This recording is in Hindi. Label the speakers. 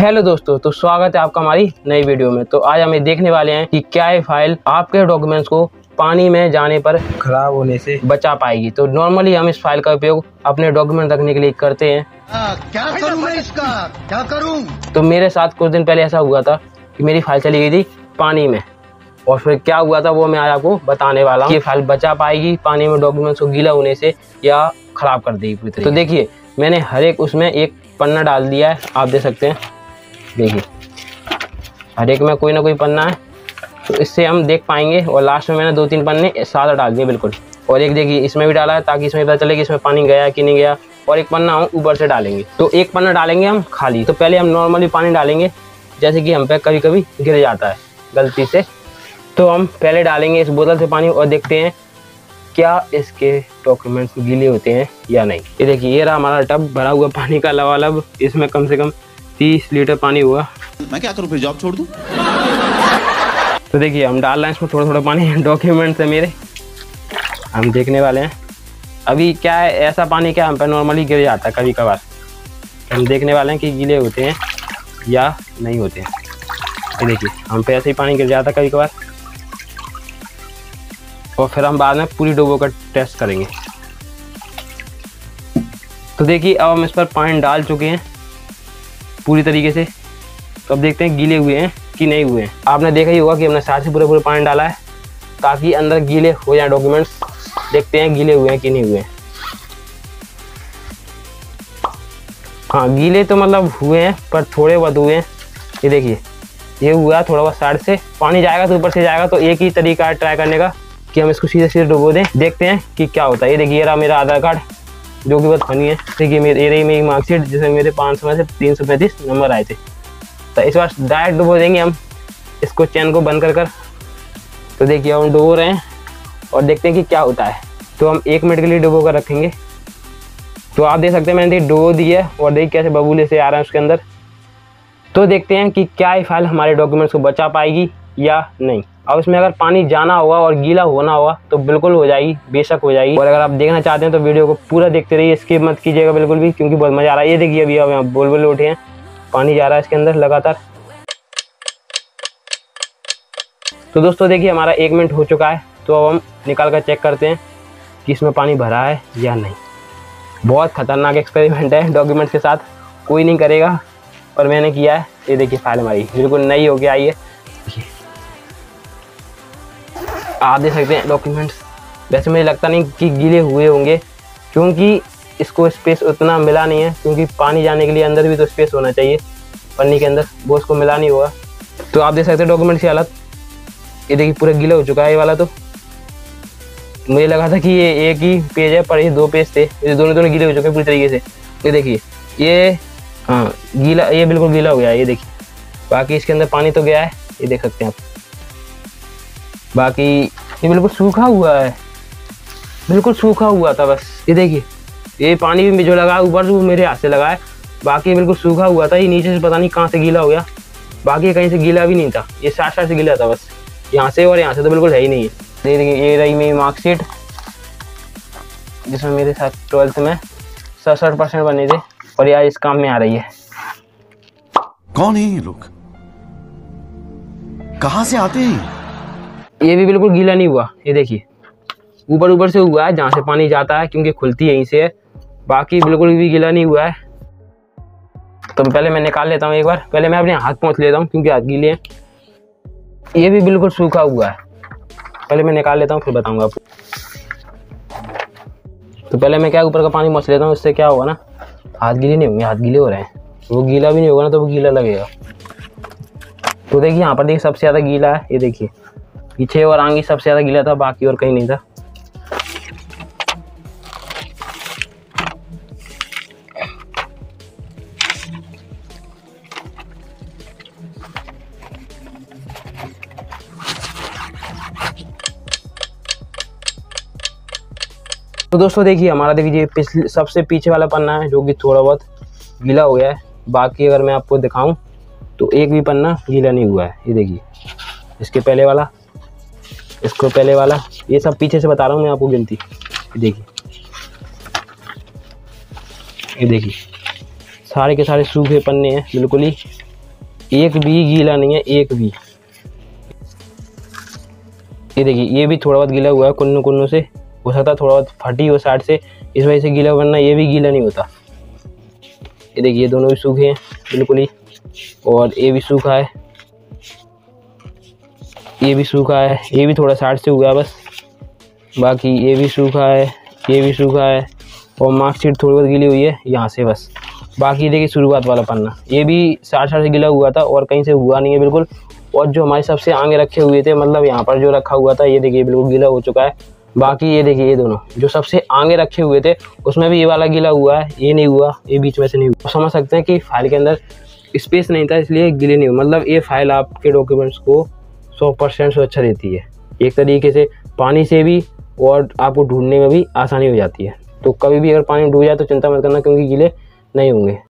Speaker 1: हेलो दोस्तों, तो स्वागत है आपका हमारी नई वीडियो में। तो आज हम ये देखने वाले हैं कि क्या ये फाइल आपके डॉक्यूमेंट्स को पानी में जाने पर खराब होने से बचा पाएगी। तो नॉर्मली हम इस फाइल का उपयोग अपने डॉक्यूमेंट रखने के लिए करते हैं।
Speaker 2: क्या करूं मैं इसका, क्या करूं?
Speaker 1: तो मेरे साथ कुछ दिन पहले ऐसा हुआ था कि मेरी फाइल चली गई थी पानी में, और फिर क्या हुआ था वो मैं आज आपको बताने वाला हूँ। ये फाइल बचा पाएगी पानी में डॉक्यूमेंट्स को गीला होने से या खराब कर देगी पूरी तरह। तो देखिए, मैंने हर एक उसमें एक पन्ना डाल दिया है, आप देख सकते हैं। देखिए, हर एक में कोई ना कोई पन्ना है, तो इससे हम देख पाएंगे। और लास्ट में मैंने 2-3 पन्ने सादा डाल दिए बिल्कुल। और एक देखिए इसमें भी डाला है, ताकि इसमें पता चले कि इसमें पानी गया कि नहीं गया। और एक पन्ना हम ऊपर से डालेंगे, तो एक पन्ना डालेंगे हम खाली। तो पहले हम नॉर्मली पानी डालेंगे, जैसे कि हम पे कभी कभी गिर जाता है गलती से। तो हम पहले डालेंगे इस बोतल से पानी और देखते हैं क्या इसके डॉक्यूमेंट्स गीले होते हैं या नहीं। ये देखिए, ये रहा हमारा टब भरा हुआ पानी का लबालब। इसमें कम से कम 30 लीटर पानी हुआ।
Speaker 3: मैं क्या करूं, फिर जॉब छोड़ दूं?
Speaker 1: तो देखिए, हम डाल रहे हैं इसमें थोड़ा थोड़ा पानी। डॉक्यूमेंट्स है मेरे, हम देखने वाले हैं। अभी क्या है, ऐसा पानी क्या हम पे नॉर्मली गिर जाता है कभी कभार। हम देखने वाले हैं कि गीले होते हैं या नहीं होते हैं। ये देखिए, हम पे ऐसे ही पानी गिर जाता है कभी कभार, और फिर हम बाद में पूरी डोबो का टेस्ट करेंगे। तो देखिए, अब हम इस पर पानी डाल चुके हैं पूरी तरीके से। तो अब देखते हैं गीले हुए हैं कि नहीं हुए हैं। आपने देखा ही होगा कि हमने साथ से पूरे पानी डाला है, ताकि अंदर गीले हो जाए डॉक्यूमेंट्स। देखते हैं गीले हुए हैं कि नहीं हुए हैं। हाँ, गीले तो मतलब हुए हैं, पर थोड़े बहुत हुए हैं। ये देखिए, ये हुआ थोड़ा बहुत साइड से पानी जाएगा तो ऊपर से जाएगा। तो एक ही तरीका है ट्राई करने का कि हम इसको सीधे सीधे डुबो दें, देखते हैं कि क्या होता है। ये देखिए, ये रहा मेरा आधार कार्ड, जो कि बहुत फनी है। देखिए, ये रही मेरी मार्कशीट, जिसमें मेरे 500 में से 335 नंबर आए थे। तो इस बार डायरेक्ट डुबो देंगे हम इसको, चैन को बंद कर। तो देखिए, हम डुबो रहे हैं और देखते हैं कि क्या होता है। तो हम 1 मिनट के लिए डुबो कर रखेंगे। तो आप देख सकते हैं, मैंने डुबो दी है और देखिए कैसे बबूले से आ रहे हैं उसके अंदर। तो देखते हैं कि क्या ये फाइल हमारे डॉक्यूमेंट्स को बचा पाएगी या नहीं। अब इसमें अगर पानी जाना होगा और गीला होना होगा तो बिल्कुल हो जाएगी, बेशक हो जाएगी। और अगर आप देखना चाहते हैं तो वीडियो को पूरा देखते रहिए, स्किप मत कीजिएगा बिल्कुल भी, क्योंकि बहुत मज़ा आ रहा है। ये देखिए, अभी यहाँ बुलबुल उठे हैं, पानी जा रहा है इसके अंदर लगातार। तो दोस्तों देखिए, हमारा 1 मिनट हो चुका है। तो अब हम निकाल कर चेक करते हैं कि इसमें पानी भरा है या नहीं। बहुत खतरनाक एक्सपेरिमेंट है डॉक्यूमेंट्स के साथ, कोई नहीं करेगा, पर मैंने किया है। ये देखिए, फाइल हमारी बिल्कुल नई होके आई है। आप देख सकते हैं डॉक्यूमेंट्स। वैसे मुझे लगता नहीं कि गीले हुए होंगे, क्योंकि इसको स्पेस उतना मिला नहीं है। क्योंकि पानी जाने के लिए अंदर भी तो स्पेस होना चाहिए पन्नी के अंदर, वो उसको मिला नहीं होगा। तो आप देख सकते हैं डॉक्यूमेंट्स की हालत। ये देखिए, पूरा गीला हो चुका है ये वाला। तो मुझे लगा था कि ये एक ही पेज है, पर ये 2 पेज थे। ये दोनों गीले हो चुके हैं पूरी तरीके से। ये देखिए, ये हाँ गीला, ये बिल्कुल गीला हो गया है। ये देखिए, बाकी इसके अंदर पानी तो गया है, ये देख सकते हैं आप। बाकी ये बिल्कुल सूखा हुआ है, बिल्कुल सूखा हुआ था बस। ये देखिए, ये पानी भी जो लगा है ऊपर से, वो मेरे हाथ से लगा है। बाकी बिल्कुल सूखा हुआ था, ये नीचे से पता नहीं कहाँ से गीला हो गया। बाकी कहीं से गीला भी नहीं था, ये साइड से गीला था बस, यहाँ से और यहाँ से तो बिल्कुल है ही नहीं है। देखिए, ये रही मेरी मार्कशीट, जिसमें मेरे साथ 12th में 67% बने थे, और ये आज इस काम में आ रही है।
Speaker 3: कौन है ये लोग, कहां से आते हैं?
Speaker 1: ये भी बिल्कुल गीला नहीं हुआ। ये देखिए, ऊपर से हुआ है जहाँ से पानी जाता है, क्योंकि खुलती यहीं से है। बाकी बिल्कुल भी गीला नहीं हुआ है। तो पहले मैं निकाल लेता हूँ एक बार। पहले मैं अपने हाथ पोंछ लेता हूँ, क्योंकि हाथ गीले हैं। ये भी बिल्कुल सूखा हुआ है। पहले मैं निकाल लेता हूँ, फिर बताऊँगा आपको। तो पहले मैं क्या ऊपर का पानी मोछ लेता हूँ। इससे क्या होगा ना, हाथ गीले नहीं होंगे, हाथ गीले हो रहे हैं। वो गीला भी नहीं होगा ना, तो वो गीला लगेगा। तो देखिए, यहाँ पर देखिए सबसे ज़्यादा गीला है। ये देखिए, पीछे और आगे सबसे ज़्यादा गीला था, बाकी और कहीं नहीं था। तो दोस्तों देखिए, हमारा देखिए सबसे पीछे वाला पन्ना है, जो कि थोड़ा बहुत गीला हो गया है। बाकी अगर मैं आपको दिखाऊं तो एक भी पन्ना गीला नहीं हुआ है। ये देखिए, इसके पहले वाला, इसको पहले वाला, ये सब पीछे से बता रहा हूँ मैं आपको गिनती। देखिए, ये देखिए, सारे के सारे सूखे पन्ने हैं बिल्कुल ही, एक भी गीला नहीं है, एक भी। ये देखिए ये भी थोड़ा बहुत गीला हुआ है कुन्नू कुन्नू से, हो सकता है थोड़ा बहुत फटी हो साइड से, इस वजह से गीला, वरना ये भी गीला नहीं होता। ये देखिए ये दोनों भी सूखे हैं बिल्कुल ही, और ये भी सूखा है, ये भी सूखा है, ये भी थोड़ा साइड से हुआ है बस, बाकी ये भी सूखा है, ये भी सूखा है, और मार्कशीट थोड़ी बहुत गीली हुई है यहाँ से बस। बाकी देखिए शुरुआत वाला पन्ना, ये भी साइड से गीला हुआ था और कहीं से हुआ नहीं है बिल्कुल। और जो हमारे सबसे आगे रखे हुए थे, मतलब यहाँ पर जो रखा हुआ था, ये देखिए बिल्कुल गीला हो चुका है। बाकी ये देखिए ये दोनों जो सबसे आगे रखे हुए थे, उसमें भी ये वाला गीला हुआ है, ये नहीं हुआ, ये बीच में से नहीं हुआ। समझ सकते हैं कि फाइल के अंदर स्पेस नहीं था, इसलिए गीले नहीं हुआ। मतलब ये फाइल आपके डॉक्यूमेंट्स को 100% सुरक्षा देती है एक तरीके से, पानी से भी, और आपको ढूंढने में भी आसानी हो जाती है। तो कभी भी अगर पानी डूब जाए तो चिंता मत करना, क्योंकि गीले नहीं होंगे।